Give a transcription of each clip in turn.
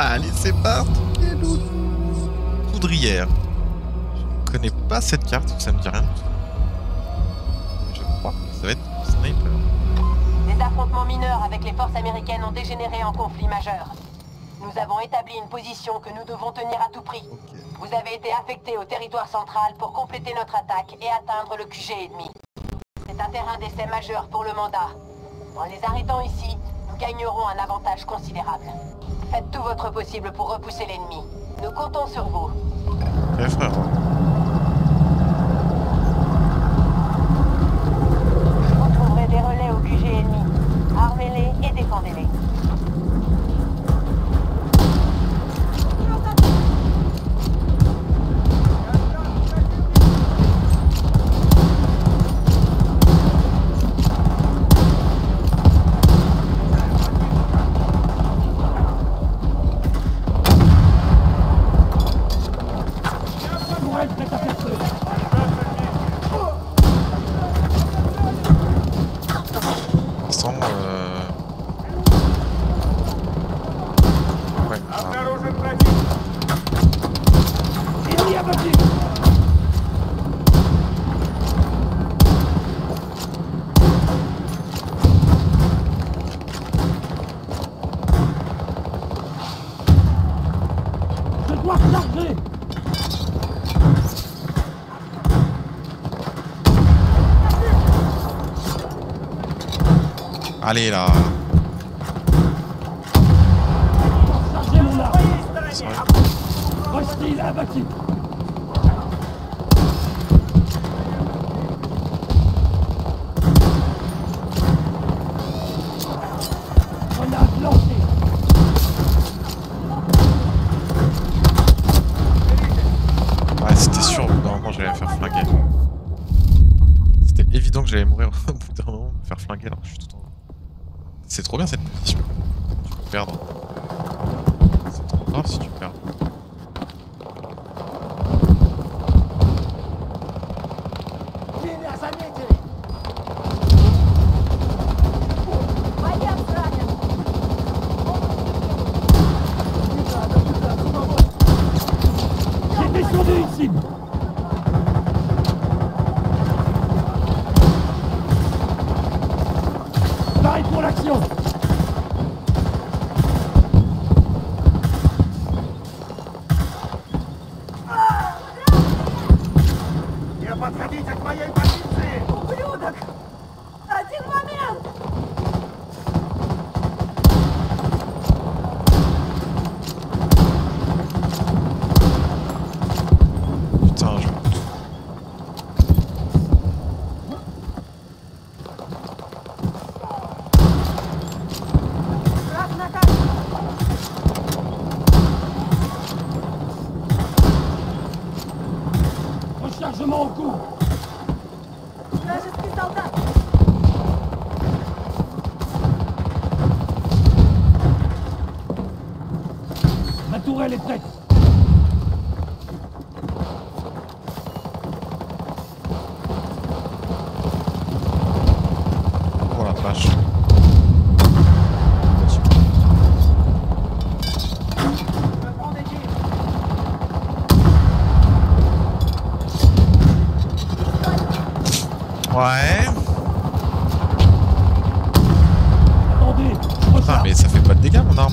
Allez, c'est parti. Poudrière. Je connais pas cette carte, ça me dit rien du tout. Je crois que ça va être sniper. Des affrontements mineurs avec les forces américaines ont dégénéré en conflit majeur. Nous avons établi une position que nous devons tenir à tout prix. Okay. Vous avez été affecté au territoire central pour compléter notre attaque et atteindre le QG ennemi. C'est un terrain d'essai majeur pour le mandat. En les arrêtant ici, nous gagnerons un avantage considérable. Faites tout votre possible pour repousser l'ennemi. Nous comptons sur vous. Ouais, frère. Vous trouverez des relais au QG ennemi. Armez-les et défendez-les. Allez là. Chargez mon arme. Hostile abattu. Grenade lancée. Ouais, c'était sûr, au bout d'un moment j'allais me faire flinguer. C'était évident que j'allais mourir au bout d'un moment, me faire flinguer alors que je suis tout en haut. C'est trop bien cette position. Tu peux perdre. C'est trop grave si tu perds. J'ai descendu une cible. Pareil pour l'action. Не подходите к моей позиции! Ублюдок! Один момент! Putain, je... Rechargement au cours. Вражеский солдат! Ma tourelle est prête. Oh la vache. Ouais. Attendez, je Putain, recharge. mais ça fait pas de dégâts mon arme.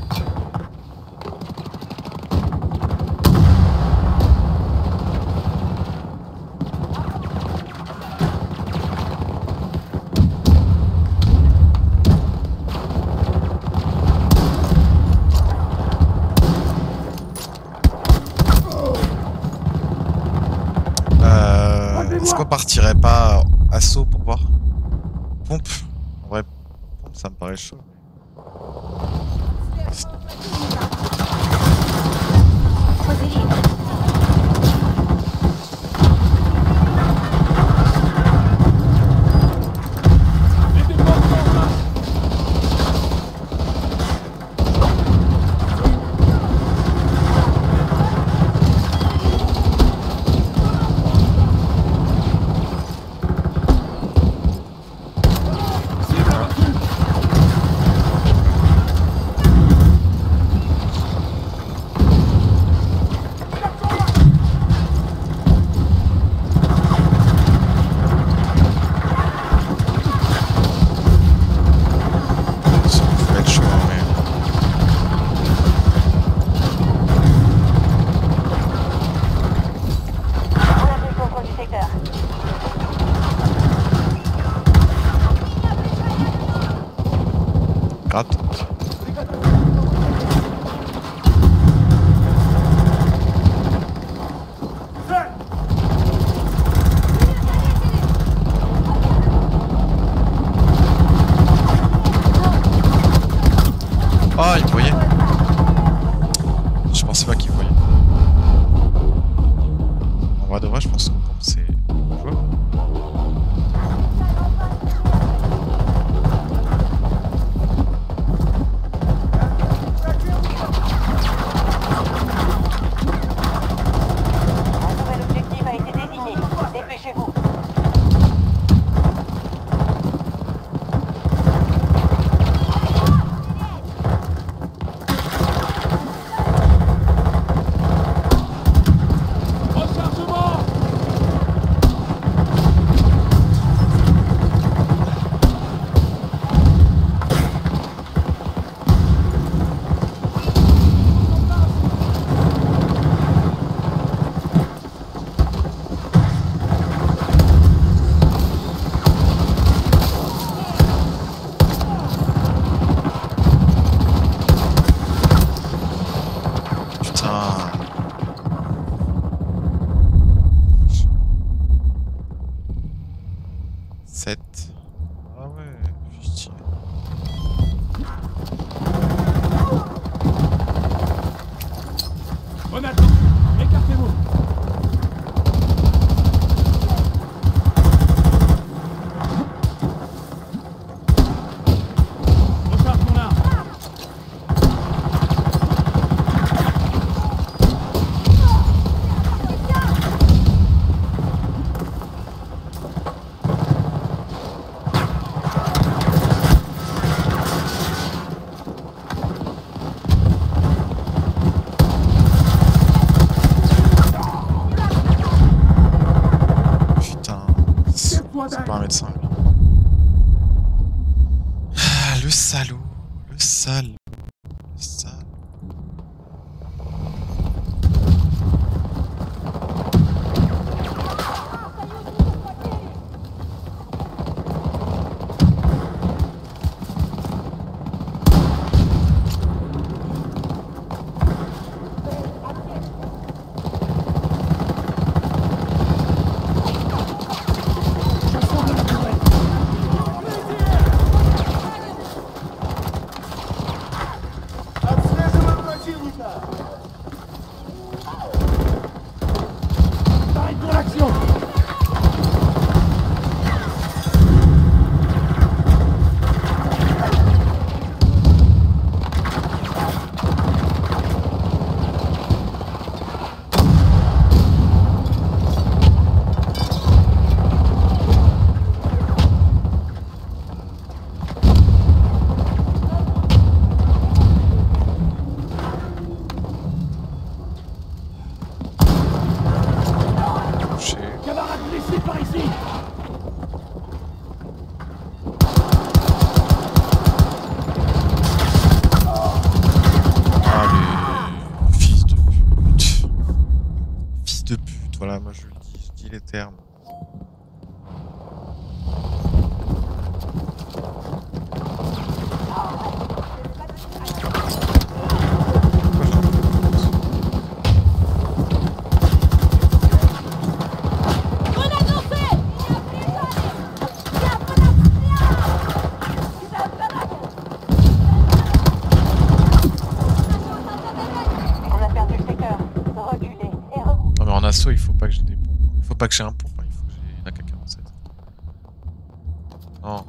Est-ce qu'on partirait pas assaut pour voir? Pompe. En vrai, pompe ça me paraît chaud. pensais pas qu'il voyait. En vrai de vrai, je pense que c'est jouable. Un nouvel objectif a été désigné. Dépêchez-vous. Rechargement! Putain. 7. Ah ouais, putain. Grenade! Écartez-vous! Recharge mon arme! Putain. C'est pas un médecin, lui. Ah, le salaud. Le sale. Le sale. Chassons de la tourelle! Отслеживаем противника! Pareil pour l'action! Touché. Camarades blessés par ici! Ah, les fils de pute. Fils de pute, voilà, moi je dis les termes. Pourquoi j'en ai pas compte? On a perdu le secteur. Reculez et regroupez. Non mais en assaut, il faut pas que j'ai des pompes. Il faut pas que j'ai un pompe, hein, il faut que j'ai une AK-47. Non.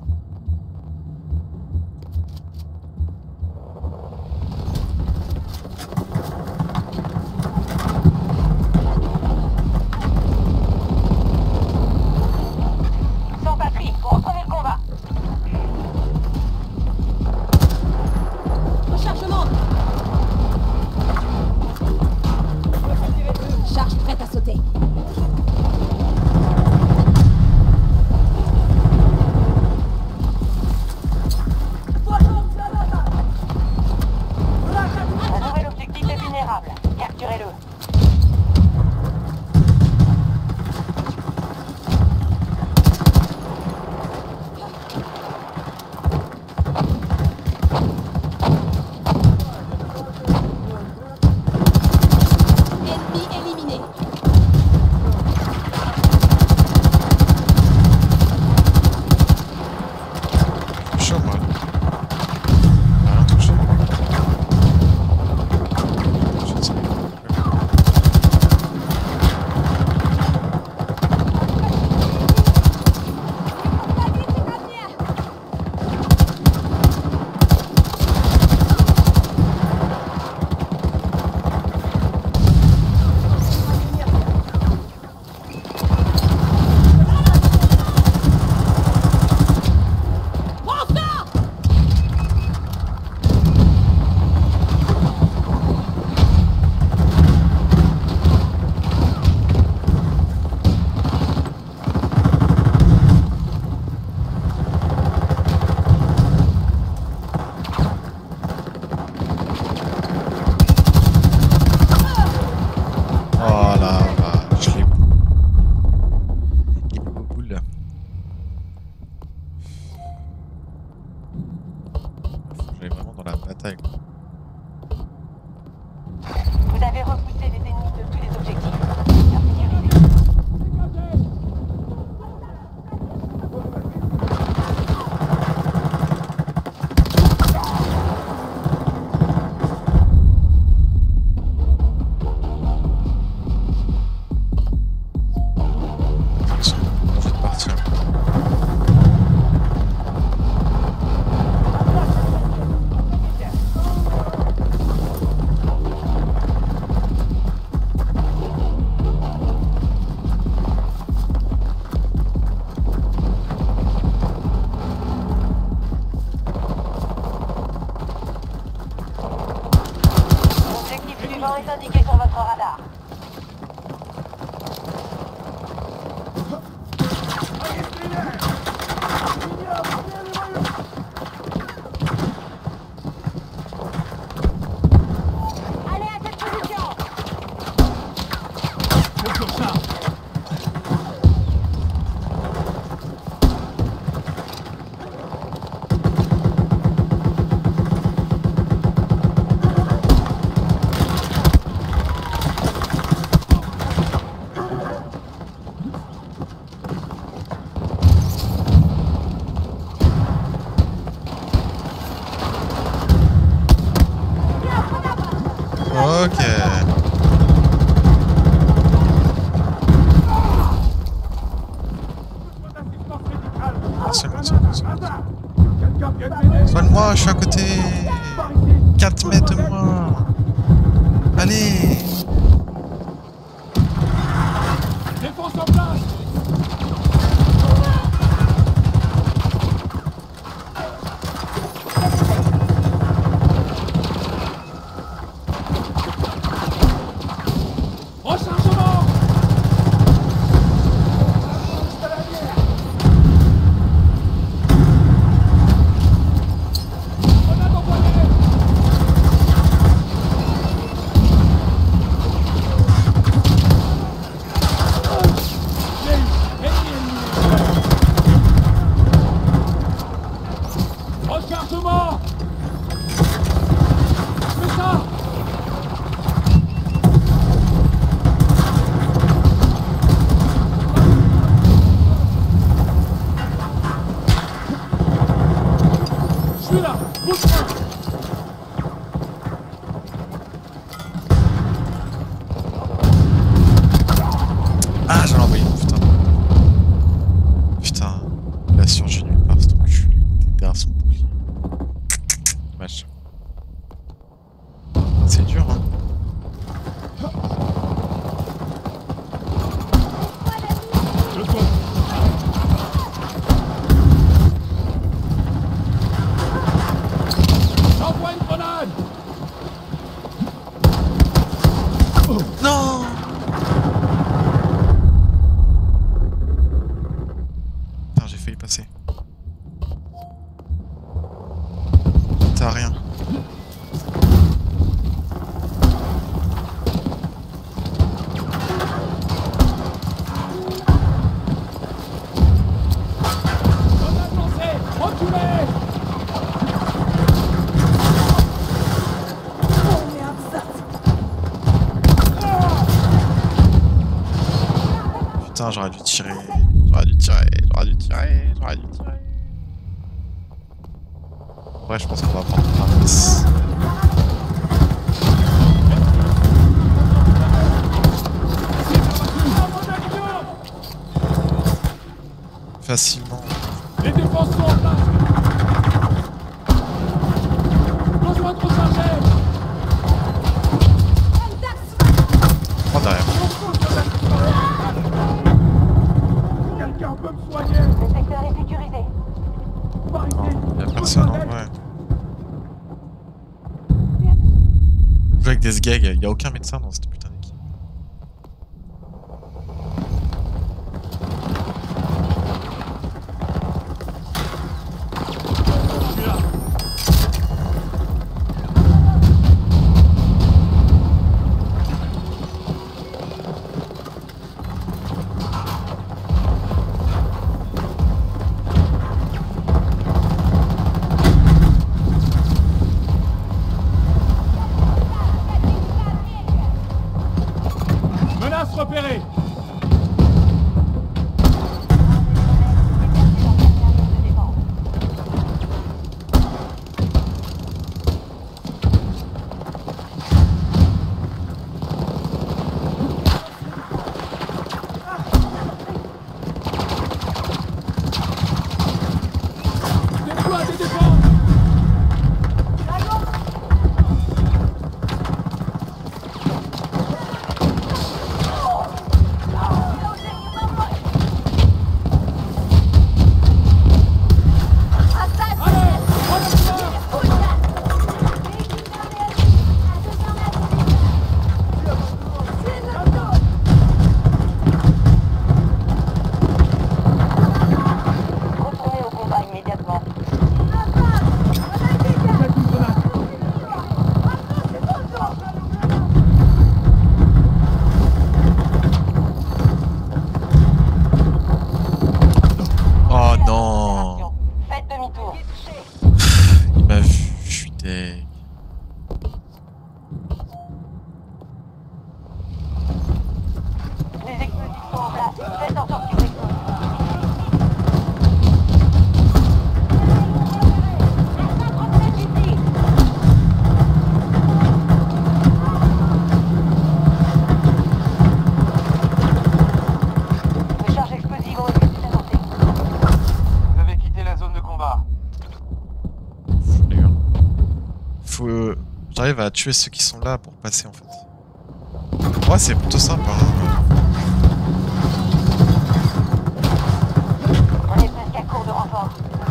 Sans batterie, reprenez le combat. Rechargement! Charge prête à sauter. Un nouvel objectif est vulnérable. Capturez-le. Ennemi éliminé. Chaud, moi. Rien touché. Je L'habitant est indiqué sur votre radar. Allez à cette position. C'est sur ça. Ok. C'est bon, c'est bon, c'est bon. Quelqu'un vient de m'aider. Soigne-moi, je suis à côté. Par ici. 4 mètres de moi. Allez. Défense en place. Rechargement. Grenade envoyée. Rechargement. Fais ça. Je suis là. Bouge-toi. Ah, j'en ai envoyé une, putain. Putain, il a surgi nulle part, cet enculé. Il était derrière son bouclier. Dommage. C'est dur, hein. Je saute. J'envoie une grenade. Non. Putain, j'ai failli passer. T'as rien. Grenade lancée. Reculez. Putain, j'aurais dû tirer. J'aurais dû tirer. J'aurais dû tirer. J'aurais dû tirer. Ouais, je pense qu'on va prendre un miss. Facilement. Les défenses sont en place. Besoin de recharger. Prends derrière. Quelqu'un peut me soigner. Le secteur est sécurisé. Par ici. Y'a personne en vrai. Joue avec des sgags, y'a aucun médecin dans cette putain d'équipe. Je suis là. va tuer ceux qui sont là pour passer en fait. Ouais, c'est plutôt sympa. Hein. On est presque à court de renfort.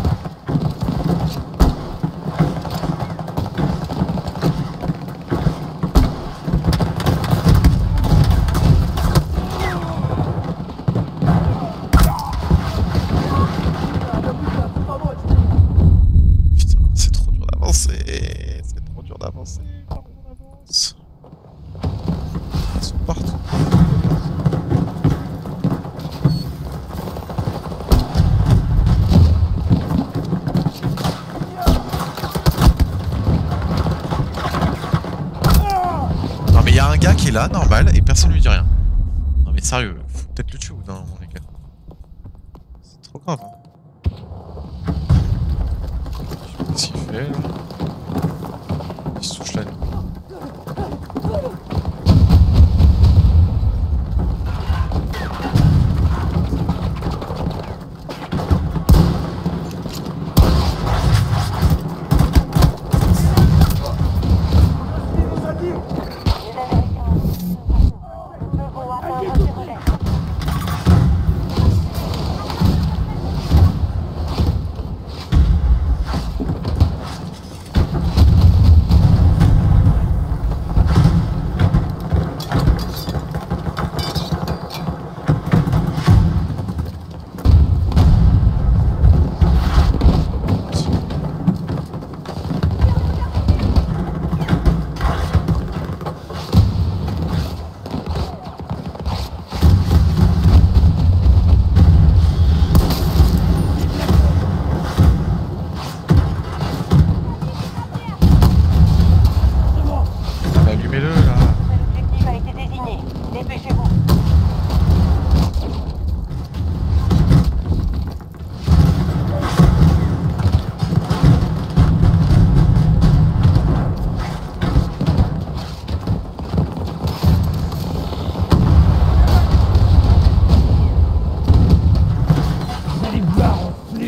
Putain, c'est trop dur d'avancer. C'est trop dur d'avancer. Comment on avance? Ils sont partout. Non mais il y a un gars qui est là, normal, et personne lui dit rien. Non mais sérieux, faut peut-être le tuer ou non, les gars. C'est trop grave. Hein. Je sais pas ce qu'il fait là. Il se touche la nuit. Les Américains devront atteindre ces relais. Bah, allumez-le là. L'objectif a été désigné. Dépêchez-vous. Vous allez voir, enculé.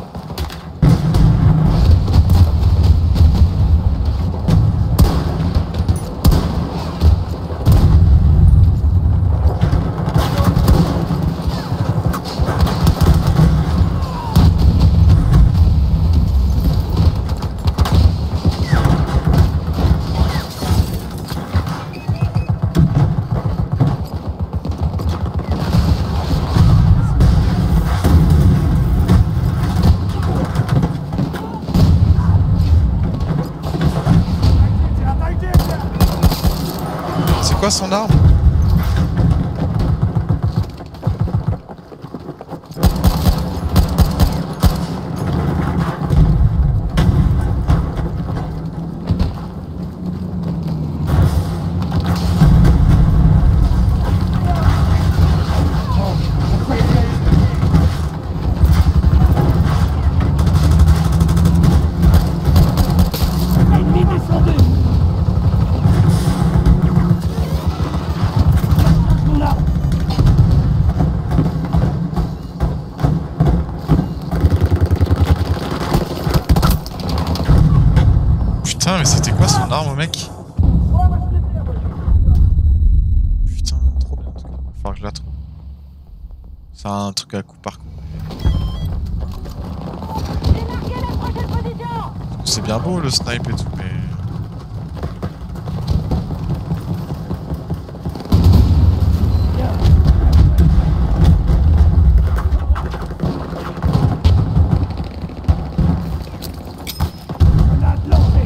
C'est quoi son arme? Ennemi descendu. Mon arme. Putain, mais c'était quoi son arme, mec? Putain, trop bien en tout cas. Va falloir que je la trouve. C'est un truc à coup par coup. Démarquez la prochaine position. C'est bien beau le snipe et tout, mais. Grenade lancée.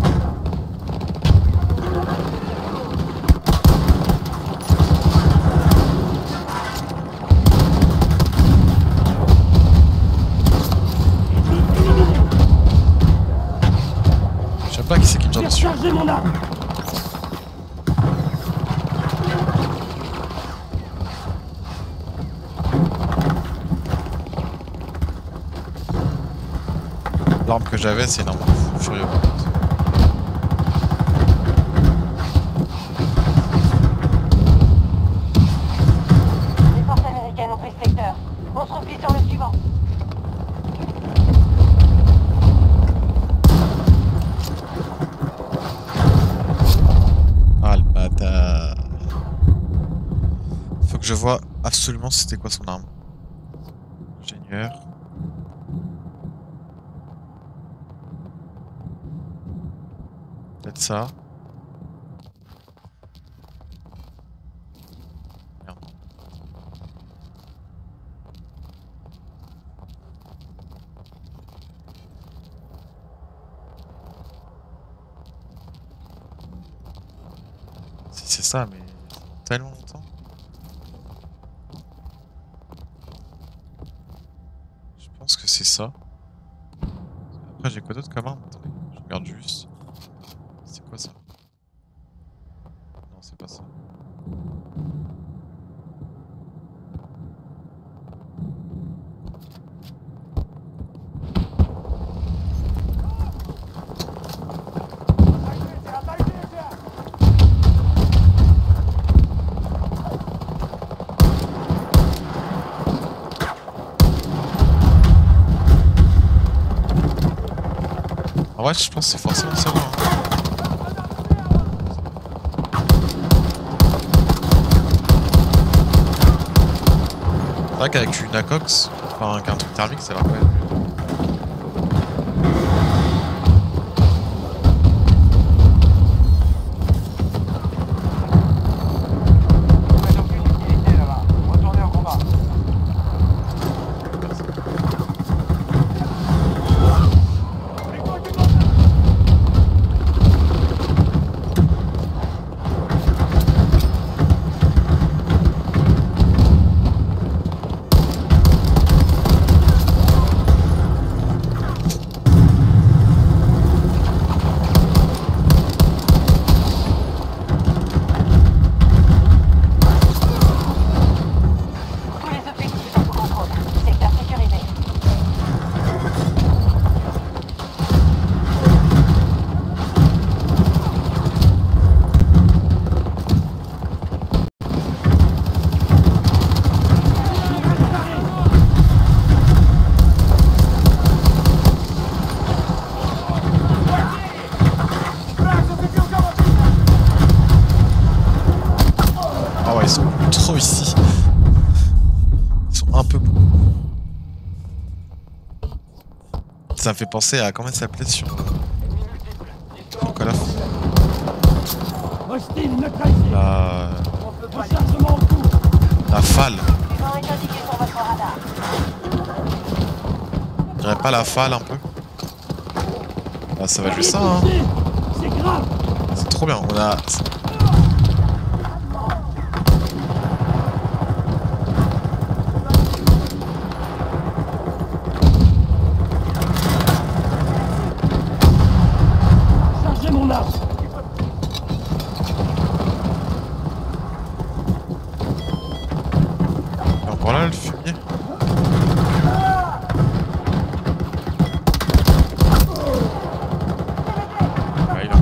Ennemi éliminé. Je sais pas qui c'est qui me tire dessus. Chargez mon arme. L'arme que j'avais, c'est une arme fou furieux. Les forces américaines ont pris ce secteur. On se replie sur le suivant. je vois absolument c'était quoi son arme. Ingénieur. Peut-être ça. Merde. Si c'est ça, mais tellement longtemps. Je pense que c'est ça. Après j'ai quoi d'autre comme arme? Attendez, je regarde juste. C'est quoi ça? Non, c'est pas ça. En vrai, je pense que c'est forcément ça. C'est vrai qu'avec une ACOX, enfin qu'un truc thermique, ça va pas être mieux. Ici. Ils sont un peu beaucoup. Ça me fait penser à comment ça s'appelait sur Call of. Hostile neutralisé. Rechargement en cours. La FAL. Suivant est indiqué sur votre radar. Je dirais pas la FAL un peu. Ah, ça va jouer ça, hein. C'est grave. C'est trop bien. On a. Chargez mon arme. Il est encore là le fumier. Ah, il est là.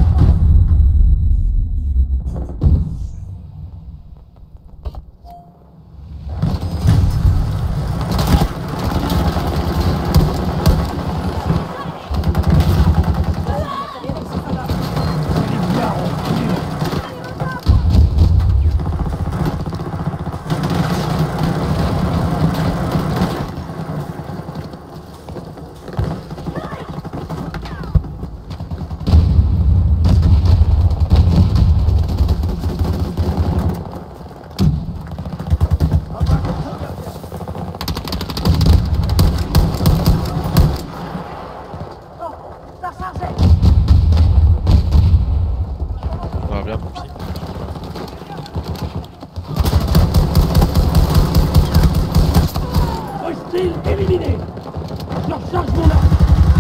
Ça va bien, mon pied. Hostile éliminé. Je recharge mon arme.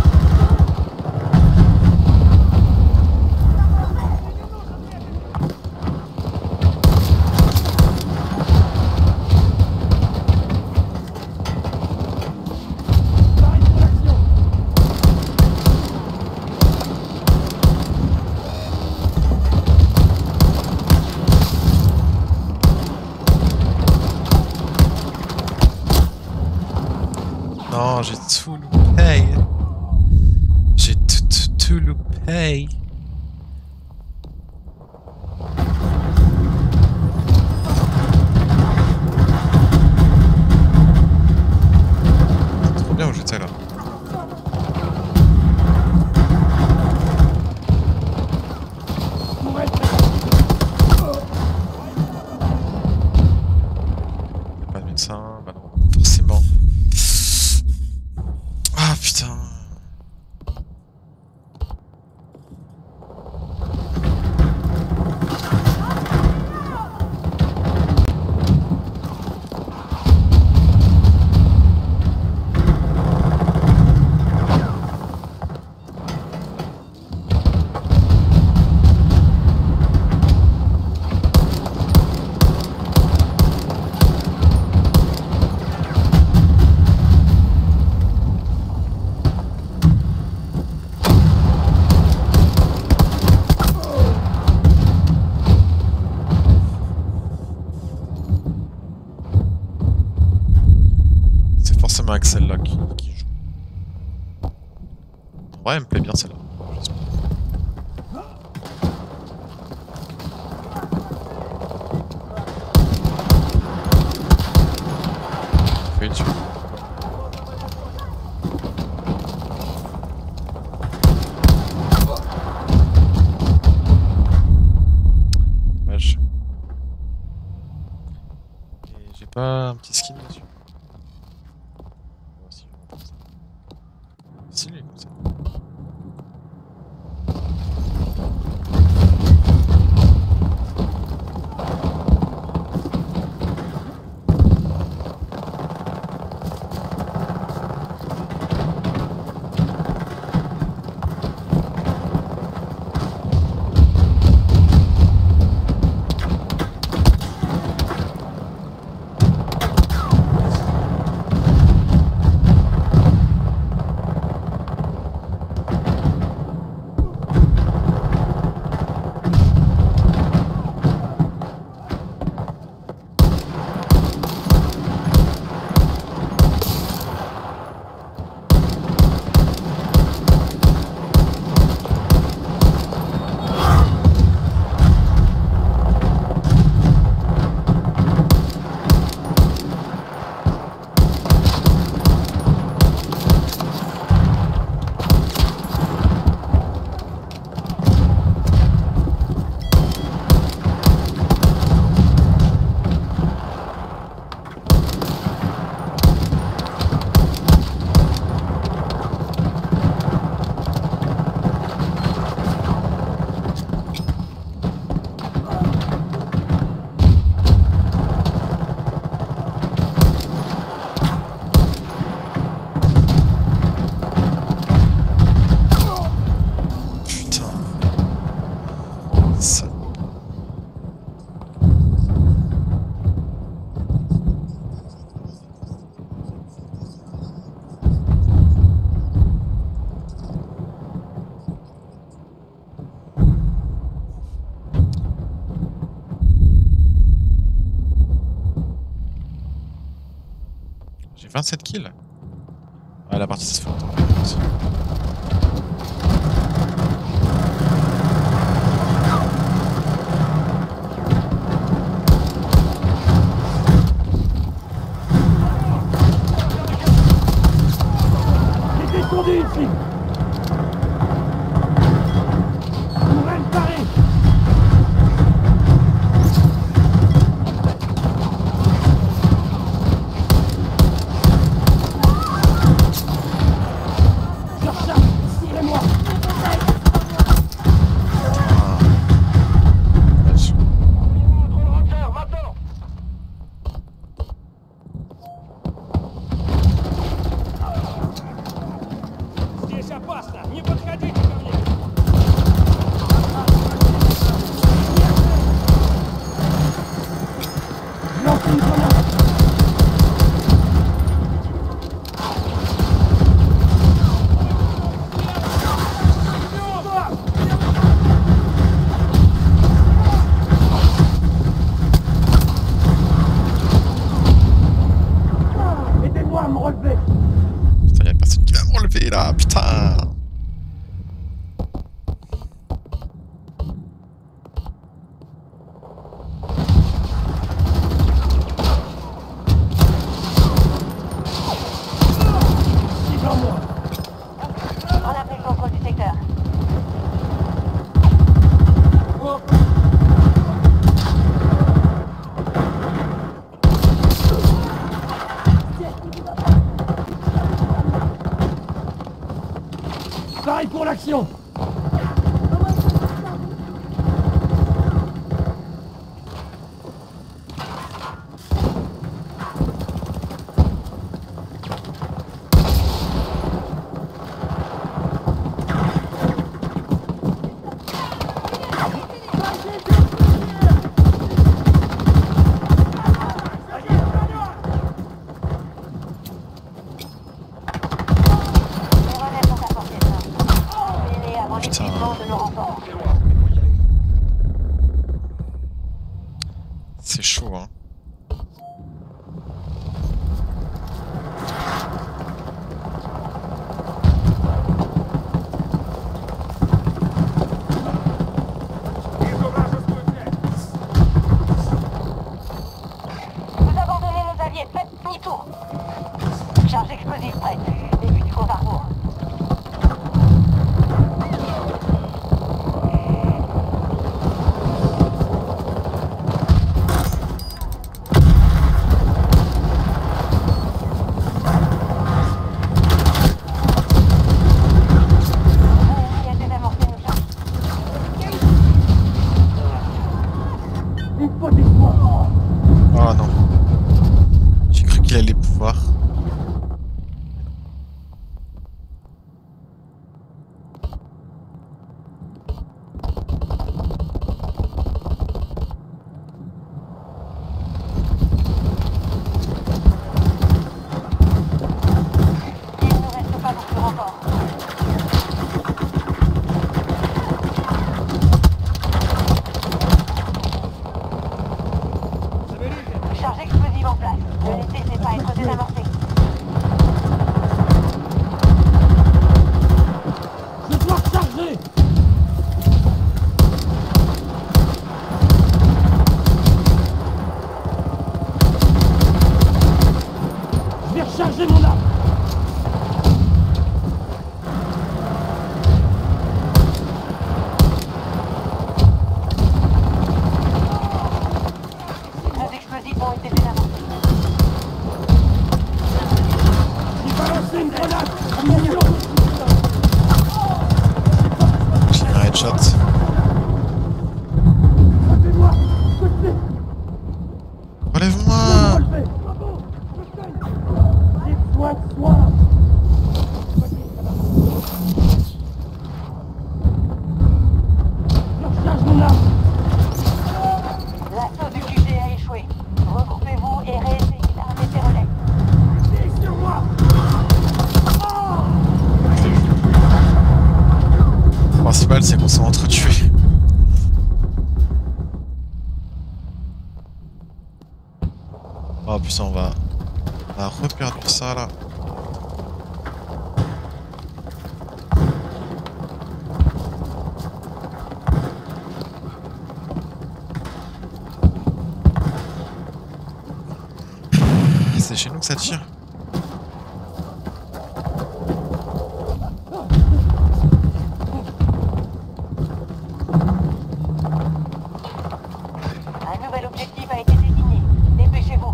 Pareil pour l'action. Non, j'ai tout loupé. J'ai tout loupé. forcément avec celle-là qui joue. Ouais, elle me plaît bien celle-là. Fais dessus. Dommage. Et j'ai pas un petit skin dessus. Oh, si, comme ça. Stylé comme ça. J'ai 27 kills. Ah, la partie ça se fait longtemps aussi. Les descendus ici. Tourelle parée. Putain, y'a personne qui va me relever là, putain! On a pris le contrôle du secteur. Pareil pour l'action. C'est chaud, hein. Oh putain, on a reperdu ça là. C'est chez nous que ça tire. Un nouvel objectif a été désigné. Dépêchez-vous.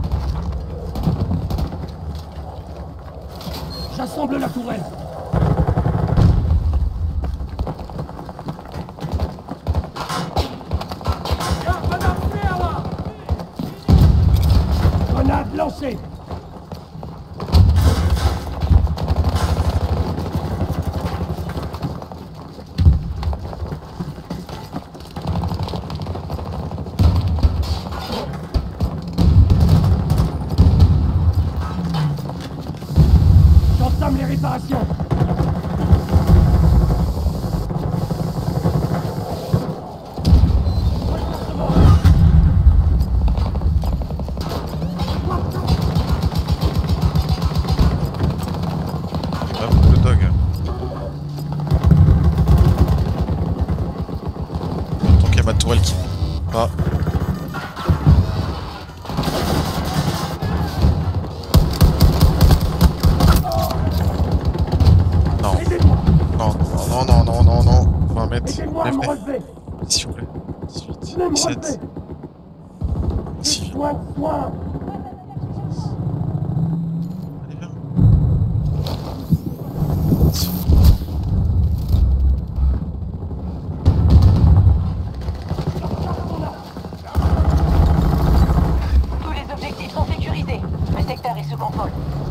J'assemble la tourelle. Grenade lancée. J'entame les réparations. Il y a beaucoup de dogs. Tant qu'il y a ma tourelle qui... Ah. Non. Non, non, non, non, non, non. 20 mètres. Aidez-moi à me Lève-les. relever. S'il vous plaît. 18, Je vais me 17. relever. Si. Soin, soin. Allez, viens. Tous les objectifs sont sécurisés. Le secteur est sous contrôle.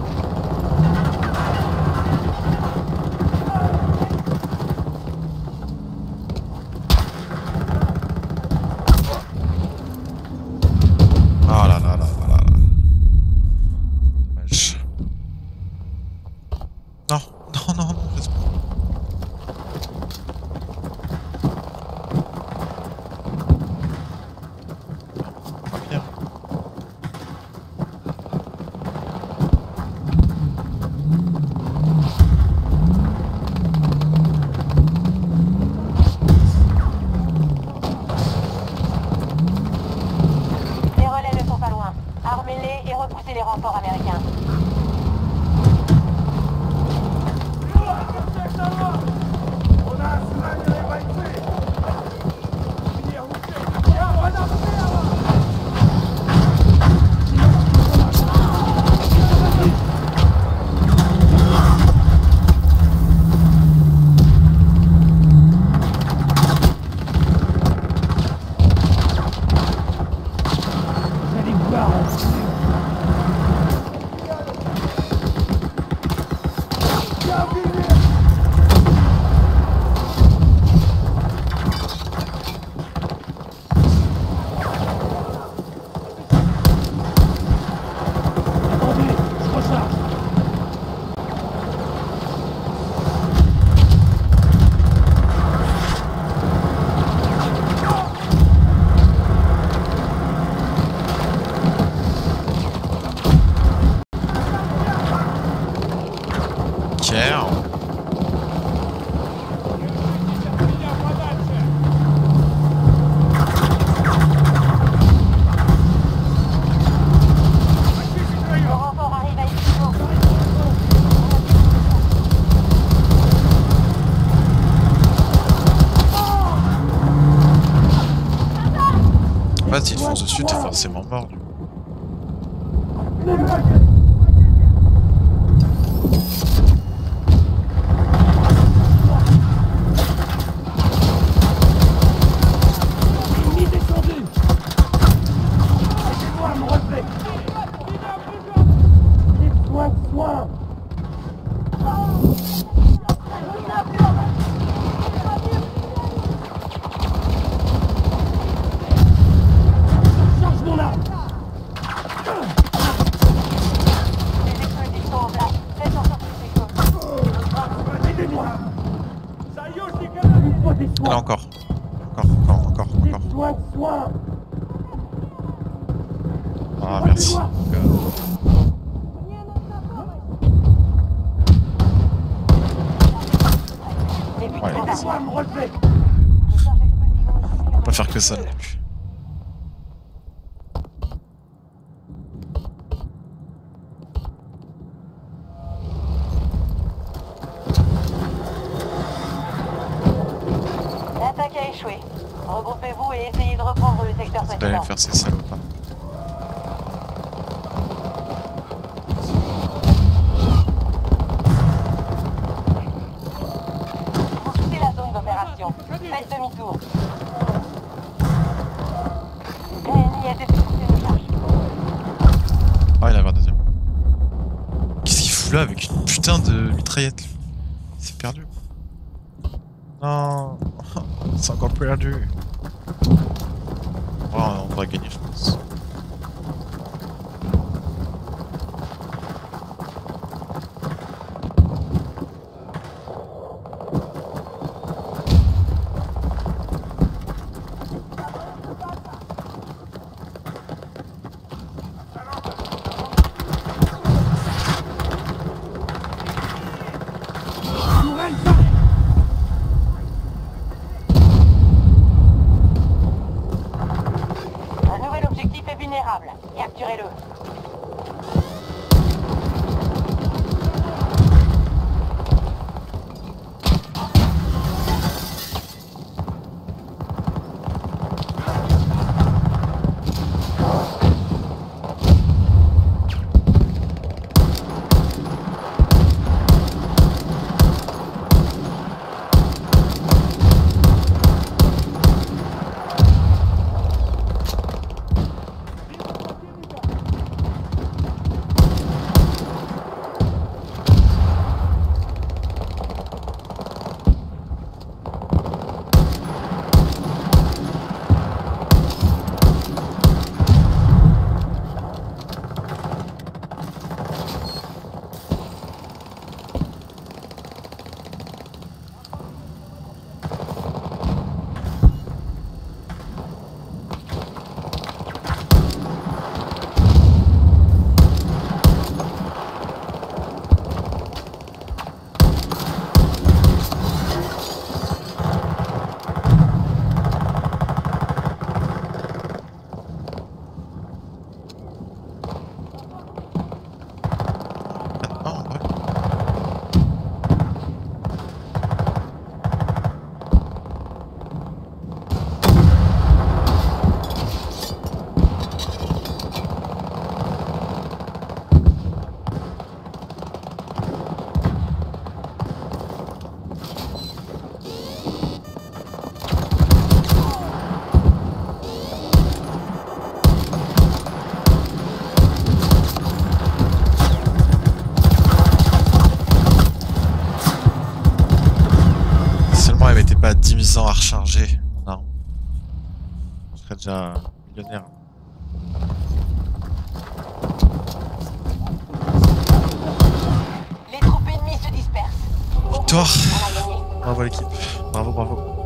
Ah là là là là là là. Dommage. Non, non, non, non, laisse moi. Bien. Les relais ne sont pas loin. Armez-les et repoussez les renforts américains. У нас раненые бойцы! J'allais voir. Attendez, je recharge. Pierre. Le renfort arrive à Iquico. En fait, s'il te fonce dessus, t'es forcément mort. Du coup. Ennemi descendu. Aidez-moi à me relever. Soin, soin. Charge mon arme. Les explosifs sont en place. Faites en sorte que c'est chaud. Aidez-moi. Il faut des Là soins. encore. Encore. Des soins, soins. Ah, merci. attaque. Moi, me relever. On va pas faire que ça non plus. L'attaque a échoué. Regroupez-vous et essayez de reprendre le secteur C'est d'aller précédent. faire ces salopes. Hein. Vous quittez la zone d'opération. Faites demi-tour. L'ennemi a détecté le charge. Ah, il y en avait un deuxième. Qu'est-ce qu'il fout là avec une putain de mitraillette lui? C'est perdu. Non, c'est encore perdu. Oh, on va gagner, je pense. Un nouvel objectif est vulnérable. Capturez-le. Ah, en vrai. Seulement elle mettait pas 10 000 ans à recharger mon arme. Je serais déjà millionnaire. Les troupes ennemies se dispersent. Victoire! On a gagné. Bravo l'équipe. Bravo, bravo.